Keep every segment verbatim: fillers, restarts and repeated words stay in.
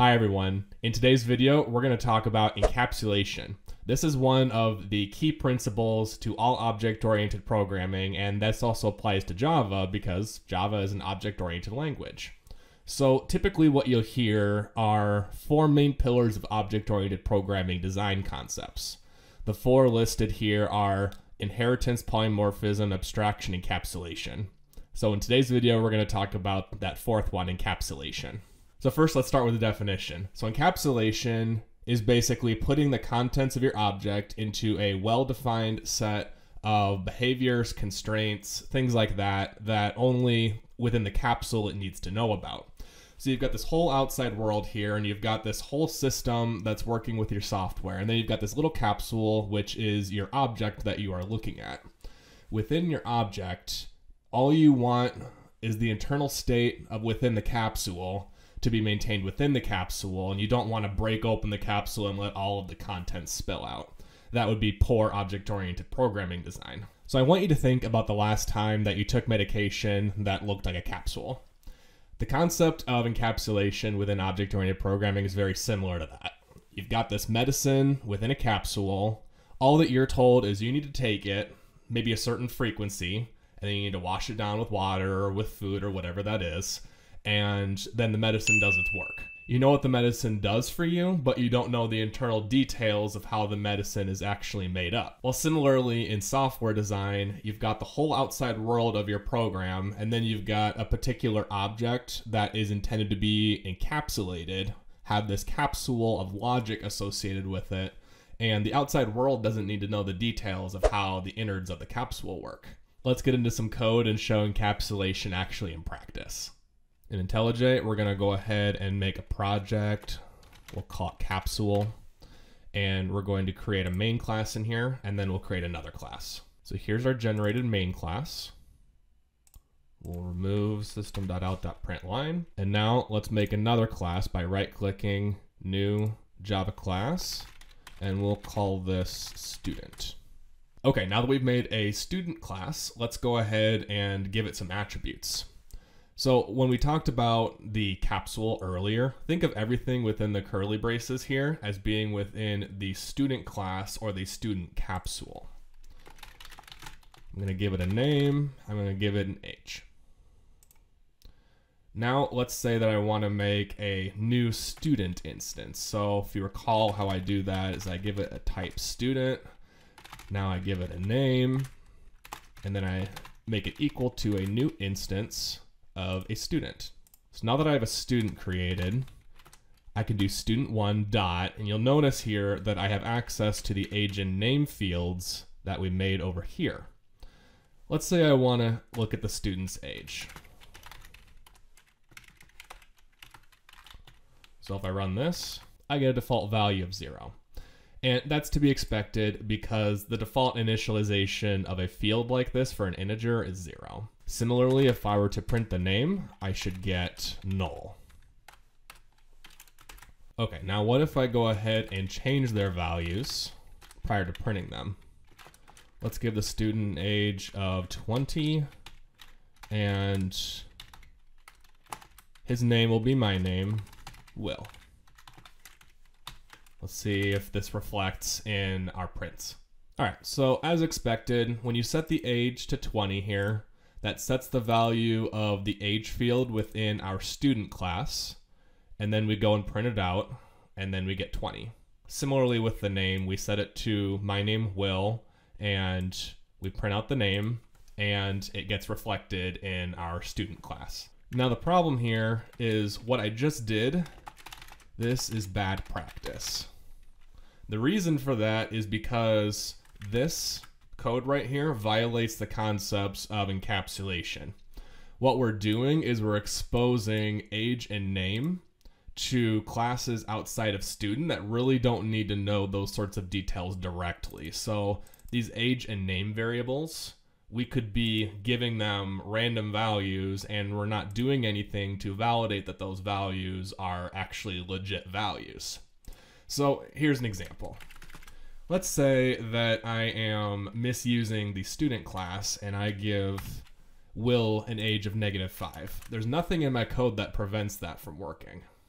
Hi everyone. In today's video, we're going to talk about encapsulation. This is one of the key principles to all object-oriented programming, and this also applies to Java because Java is an object-oriented language. So typically what you'll hear are four main pillars of object-oriented programming design concepts. The four listed here are inheritance, polymorphism, abstraction, encapsulation. So in today's video, we're going to talk about that fourth one, encapsulation. So first, let's start with the definition. So encapsulation is basically putting the contents of your object into a well-defined set of behaviors, constraints, things like that, that only within the capsule it needs to know about. So you've got this whole outside world here, and you've got this whole system that's working with your software. And then you've got this little capsule, which is your object that you are looking at. Within your object, all you want is the internal state of within the capsule to be maintained within the capsule, and you don't want to break open the capsule and let all of the contents spill out. That would be poor object-oriented programming design. So I want you to think about the last time that you took medication that looked like a capsule. The concept of encapsulation within object-oriented programming is very similar to that. You've got this medicine within a capsule. All that you're told is you need to take it, maybe a certain frequency, and then you need to wash it down with water or with food or whatever that is. And then the medicine does its work. You know what the medicine does for you, but you don't know the internal details of how the medicine is actually made up. Well, similarly in software design, you've got the whole outside world of your program, and then you've got a particular object that is intended to be encapsulated, have this capsule of logic associated with it, and the outside world doesn't need to know the details of how the innards of the capsule work. Let's get into some code and show encapsulation actually in practice. In IntelliJ, we're going to go ahead and make a project. We'll call it capsule. And we're going to create a main class in here, and then we'll create another class. So here's our generated main class. We'll remove system.out.println. And now let's make another class by right-clicking new Java class, and we'll call this student. Okay, now that we've made a student class, let's go ahead and give it some attributes. So when we talked about the capsule earlier, think of everything within the curly braces here as being within the student class or the student capsule. I'm going to give it a name. I'm going to give it an age. Now let's say that I want to make a new student instance. So if you recall, how I do that is I give it a type student. Now I give it a name, and then I make it equal to a new instance of a student. So now that I have a student created, I can do student one dot, and you'll notice here that I have access to the age and name fields that we made over here. Let's say I want to look at the student's age. So if I run this, I get a default value of zero. And that's to be expected because the default initialization of a field like this for an integer is zero. Similarly, if I were to print the name, I should get null. Okay, now what if I go ahead and change their values prior to printing them? Let's give the student an age of twenty, and his name will be my name, Will. Let's see if this reflects in our prints. All right, so as expected, when you set the age to twenty here, that sets the value of the age field within our student class, and then we go and print it out, and then we get twenty. Similarly with the name, we set it to my name Will, and we print out the name, and it gets reflected in our student class. Now the problem here is what I just did, this is bad practice. The reason for that is because this code right here violates the concepts of encapsulation. What we're doing is we're exposing age and name to classes outside of student that really don't need to know those sorts of details directly. So these age and name variables, we could be giving them random values, and we're not doing anything to validate that those values are actually legit values. So here's an example. Let's say that I am misusing the student class and I give Will an age of negative five. There's nothing in my code that prevents that from working.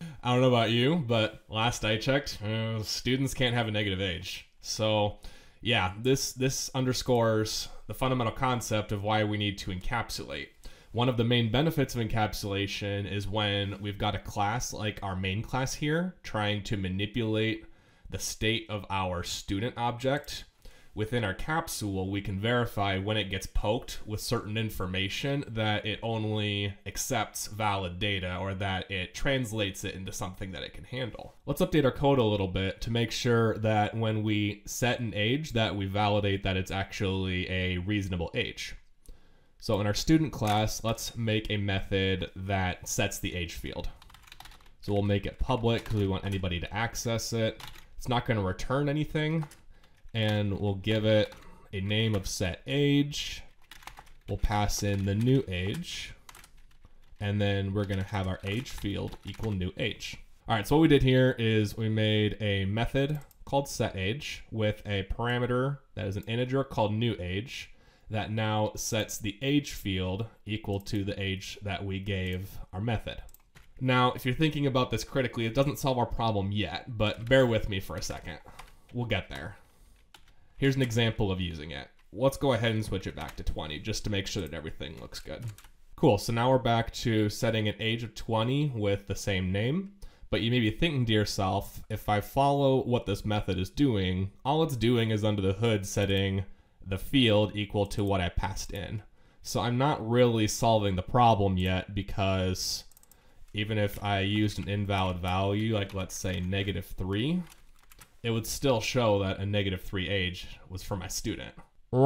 I don't know about you, but last I checked, uh, students can't have a negative age. So yeah, this this underscores the fundamental concept of why we need to encapsulate. One of the main benefits of encapsulation is when we've got a class like our main class here trying to manipulate the state of our student object. Within our capsule, we can verify when it gets poked with certain information that it only accepts valid data or that it translates it into something that it can handle. Let's update our code a little bit to make sure that when we set an age that we validate that it's actually a reasonable age. So in our student class, let's make a method that sets the age field. So we'll make it public because we want anybody to access it. It's not going to return anything. And we'll give it a name of set age. We'll pass in the new age. And then we're gonna have our age field equal new age. All right, so what we did here is we made a method called set age with a parameter that is an integer called new age that now sets the age field equal to the age that we gave our method. Now, if you're thinking about this critically, it doesn't solve our problem yet, but bear with me for a second. We'll get there. Here's an example of using it. Let's go ahead and switch it back to twenty just to make sure that everything looks good. Cool, so now we're back to setting an age of twenty with the same name, but you may be thinking to yourself, if I follow what this method is doing, all it's doing is under the hood setting the field equal to what I passed in. So I'm not really solving the problem yet because even if I used an invalid value, like let's say negative three, it would still show that a negative three age was for my student.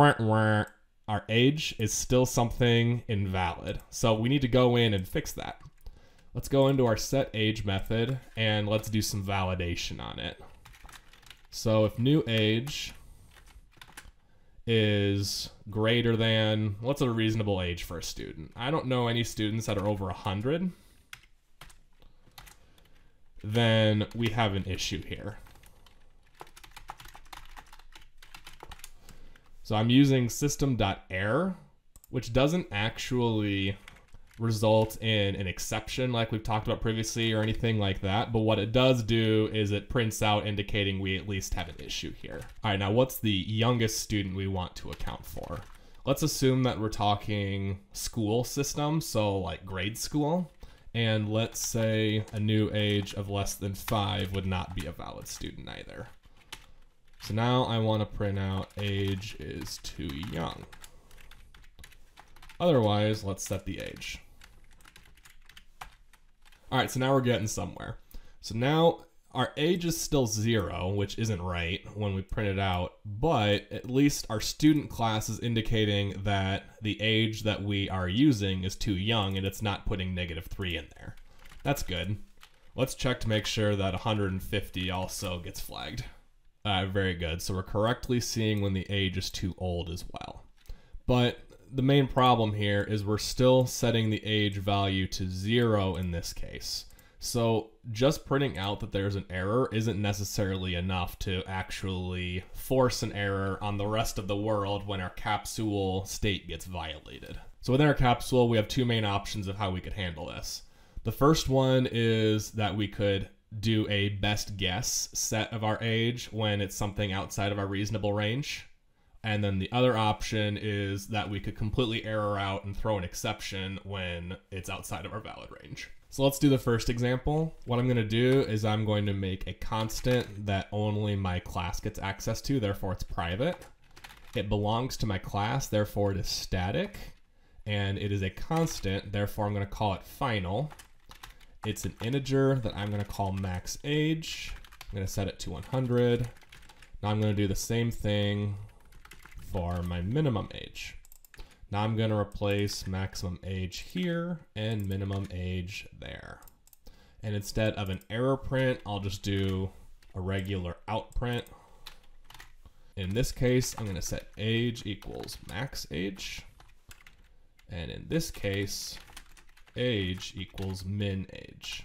Our age is still something invalid. So we need to go in and fix that. Let's go into our set age method and let's do some validation on it. So if new age is greater than, what's a reasonable age for a student? I don't know any students that are over one hundred. Then we have an issue here. So I'm using system.error, which doesn't actually result in an exception like we've talked about previously or anything like that. But what it does do is it prints out indicating we at least have an issue here. All right, now what's the youngest student we want to account for? Let's assume that we're talking school system, so like grade school. And let's say a new age of less than five would not be a valid student either. So now I want to print out age is too young. Otherwise, let's set the age. All right, so now we're getting somewhere. So now our age is still zero, which isn't right when we print it out, but at least our student class is indicating that the age that we are using is too young and it's not putting negative three in there. That's good. Let's check to make sure that one hundred fifty also gets flagged. Uh, very good. So we're correctly seeing when the age is too old as well. But the main problem here is we're still setting the age value to zero in this case. So just printing out that there's an error isn't necessarily enough to actually force an error on the rest of the world when our capsule state gets violated. So within our capsule, we have two main options of how we could handle this. The first one is that we could do a best guess set of our age when it's something outside of our reasonable range. And then the other option is that we could completely error out and throw an exception when it's outside of our valid range. So let's do the first example. What I'm going to do is I'm going to make a constant that only my class gets access to, therefore it's private. It belongs to my class, therefore it is static. And it is a constant, therefore I'm going to call it final. It's an integer that I'm going to call max age. I'm going to set it to one hundred. Now I'm going to do the same thing for my minimum age. Now I'm going to replace maximum age here and minimum age there. And instead of an error print, I'll just do a regular out print. In this case, I'm going to set age equals max age. And in this case, age equals min age.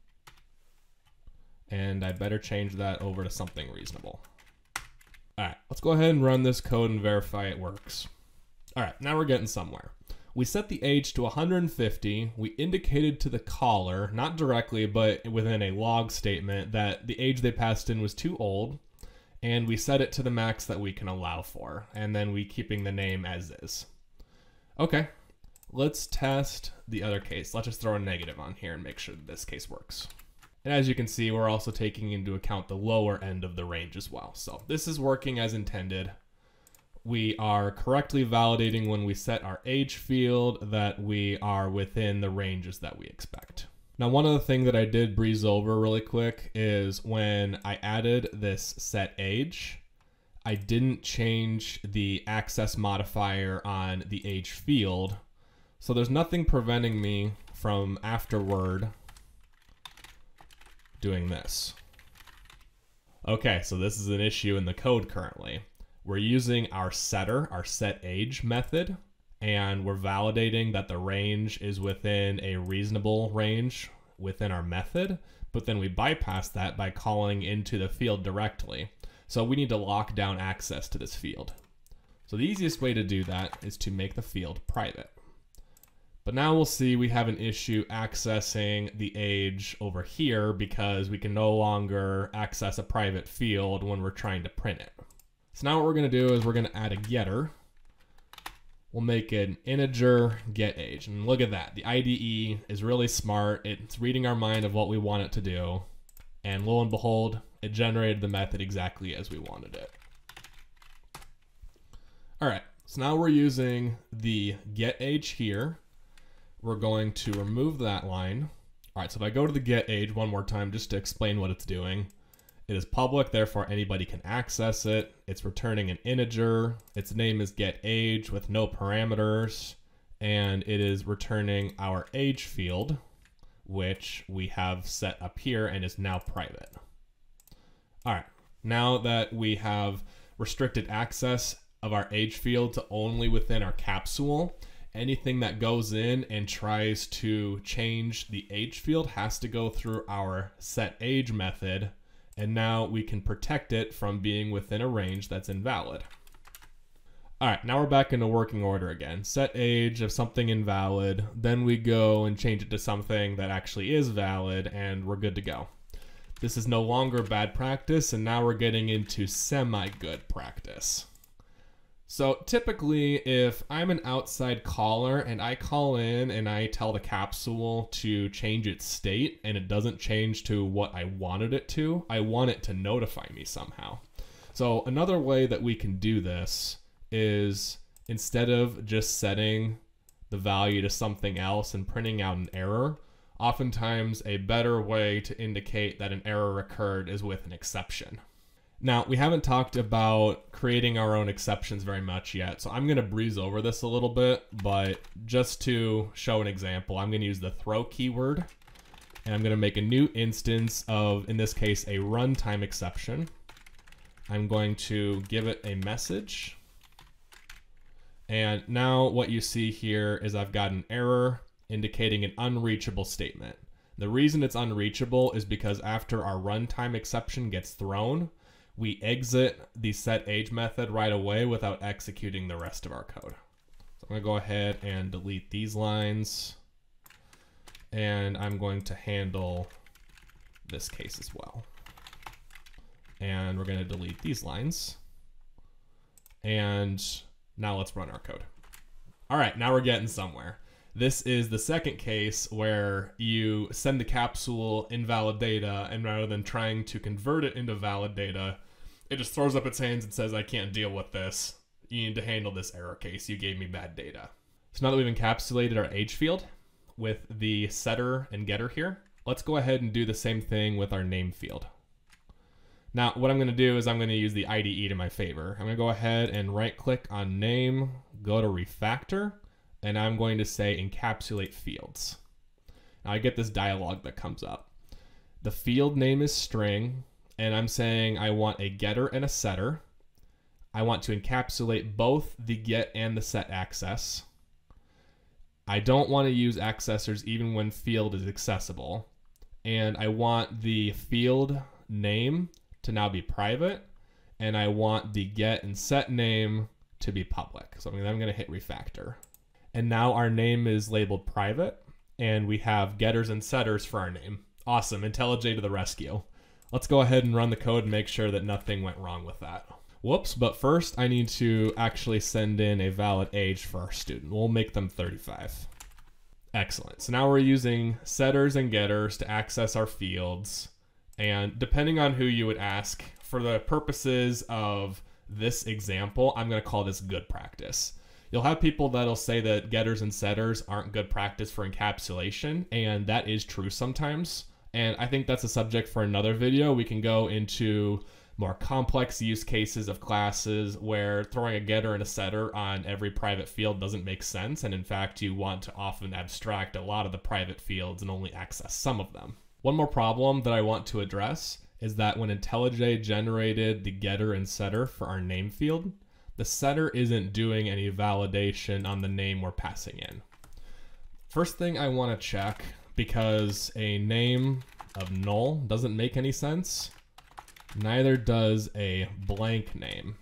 And I better change that over to something reasonable. All right, let's go ahead and run this code and verify it works. All right, now we're getting somewhere. We set the age to one hundred fifty. We indicated to the caller, not directly, but within a log statement, that the age they passed in was too old, and we set it to the max that we can allow for, and then we keeping the name as is. Okay, let's test the other case. Let's just throw a negative on here and make sure that this case works. And as you can see, we're also taking into account the lower end of the range as well. So this is working as intended. We are correctly validating when we set our age field that we are within the ranges that we expect. Now, one other thing that I did breeze over really quick is when I added this set age, I didn't change the access modifier on the age field. So there's nothing preventing me from afterward doing this. Okay, so this is an issue in the code currently. We're using our setter, our set age method, and we're validating that the range is within a reasonable range within our method, but then we bypass that by calling into the field directly. So we need to lock down access to this field. So the easiest way to do that is to make the field private. But now we'll see we have an issue accessing the age over here because we can no longer access a private field when we're trying to print it. So now what we're going to do is we're going to add a getter. We'll make an integer get age. And look at that. The I D E is really smart. It's reading our mind of what we want it to do. And lo and behold, it generated the method exactly as we wanted it. All right, so now we're using the get age here. We're going to remove that line. All right, so if I go to the get age one more time just to explain what it's doing. It is public, therefore anybody can access it. It's returning an integer. Its name is get age with no parameters. And it is returning our age field, which we have set up here and is now private. All right, now that we have restricted access of our age field to only within our capsule, anything that goes in and tries to change the age field has to go through our set age method. And now we can protect it from being within a range that's invalid. All right, now we're back into working order again. Set age of something invalid, then we go and change it to something that actually is valid, and we're good to go. This is no longer bad practice, and now we're getting into semi-good practice. So typically, if I'm an outside caller and I call in and I tell the capsule to change its state and it doesn't change to what I wanted it to, I want it to notify me somehow. So another way that we can do this is instead of just setting the value to something else and printing out an error, oftentimes a better way to indicate that an error occurred is with an exception. Now, we haven't talked about creating our own exceptions very much yet, so I'm going to breeze over this a little bit, but just to show an example, I'm going to use the throw keyword, and I'm going to make a new instance of, in this case, a runtime exception. I'm going to give it a message, and now what you see here is I've got an error indicating an unreachable statement. The reason it's unreachable is because after our runtime exception gets thrown, we exit the set age method right away without executing the rest of our code. So I'm going to go ahead and delete these lines, and I'm going to handle this case as well. And we're going to delete these lines, and now let's run our code. All right, now we're getting somewhere. This is the second case where you send the capsule invalid data, and rather than trying to convert it into valid data, it just throws up its hands and says, I can't deal with this. You need to handle this error case. You gave me bad data. So now that we've encapsulated our age field with the setter and getter here, let's go ahead and do the same thing with our name field. Now, what I'm going to do is I'm going to use the I D E to my favor. I'm going to go ahead and right click on name, go to refactor, and I'm going to say encapsulate fields. Now I get this dialog that comes up. The field name is string, and I'm saying I want a getter and a setter. I want to encapsulate both the get and the set access. I don't want to use accessors even when field is accessible. And I want the field name to now be private, and I want the get and set name to be public. So I'm going to hit refactor. And now our name is labeled private, and we have getters and setters for our name. Awesome, IntelliJ to the rescue. Let's go ahead and run the code and make sure that nothing went wrong with that. Whoops, but first I need to actually send in a valid age for our student. We'll make them thirty-five. Excellent. So now we're using setters and getters to access our fields. And depending on who you would ask, for the purposes of this example, I'm going to call this good practice. You'll have people that'll say that getters and setters aren't good practice for encapsulation, and that is true sometimes. And I think that's a subject for another video. We can go into more complex use cases of classes where throwing a getter and a setter on every private field doesn't make sense, and in fact you want to often abstract a lot of the private fields and only access some of them. One more problem that I want to address is that when IntelliJ generated the getter and setter for our name field, the setter isn't doing any validation on the name we're passing in. First thing I want to check, because a name of null doesn't make any sense, neither does a blank name.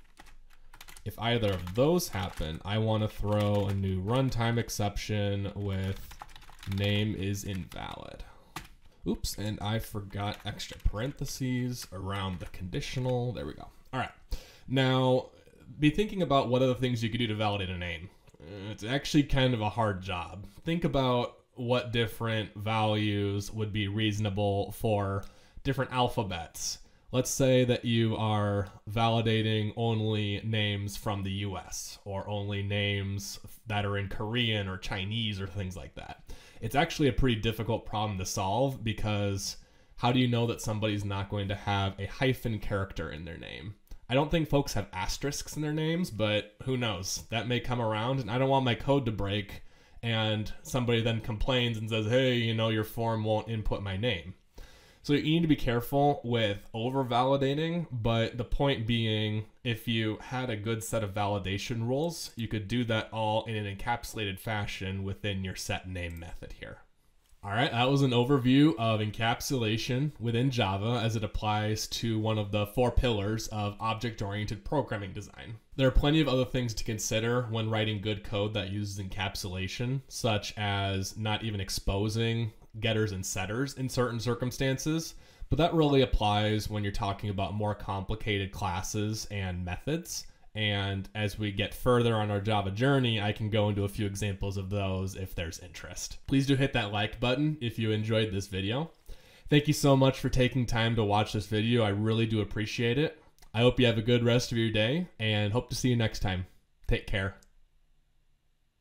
If either of those happen, I want to throw a new runtime exception with name is invalid. Oops, and I forgot extra parentheses around the conditional. There we go. All right. Now, be thinking about what other things you could do to validate a name. It's actually kind of a hard job. Think about what different values would be reasonable for different alphabets. Let's say that you are validating only names from the U S or only names that are in Korean or Chinese or things like that. It's actually a pretty difficult problem to solve, because how do you know that somebody's not going to have a hyphen character in their name? I don't think folks have asterisks in their names, but who knows? That may come around, and I don't want my code to break and somebody then complains and says, hey, you know, your form won't input my name. So you need to be careful with over-validating, but the point being, if you had a good set of validation rules, you could do that all in an encapsulated fashion within your set name method here. All right, that was an overview of encapsulation within Java as it applies to one of the four pillars of object-oriented programming design. There are plenty of other things to consider when writing good code that uses encapsulation, such as not even exposing getters and setters in certain circumstances, but that really applies when you're talking about more complicated classes and methods. And as we get further on our Java journey, I can go into a few examples of those if there's interest. Please do hit that like button if you enjoyed this video. Thank you so much for taking time to watch this video. I really do appreciate it. I hope you have a good rest of your day and hope to see you next time. Take care.